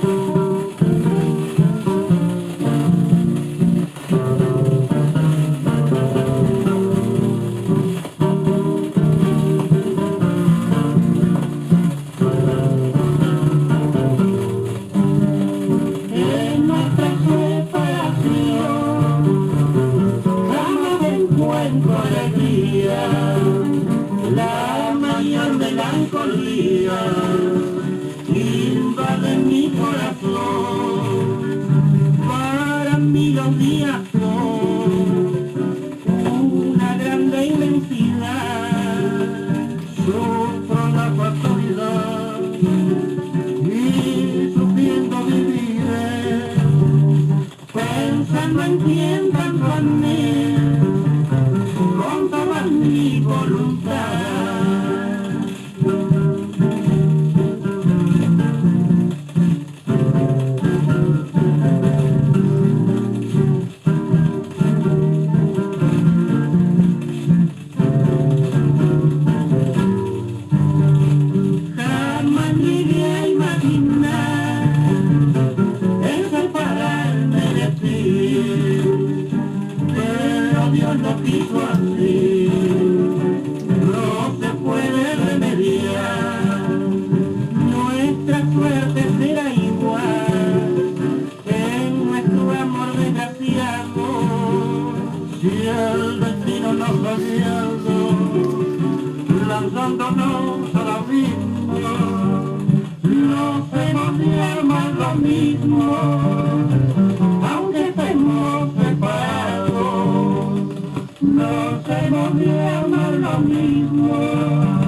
Alegría, la mayor melancolía invade mi corazón. Para mí los días son una grande inmensidad. Sufro la fatalidad y sufriendo vivir, pensando en quién tanto amé con toda mi voluntad. Jamás llegué a imaginar el separarme de ti, pero Dios lo quiso así, no se puede remediar. Nuestra suerte será igual en nuestro amor desgraciado, si el destino nos va guiando, lanzándonos al abismo. Nos hemos de amar lo mismo, aunque estemos separados. Nos hemos de amar lo mismo.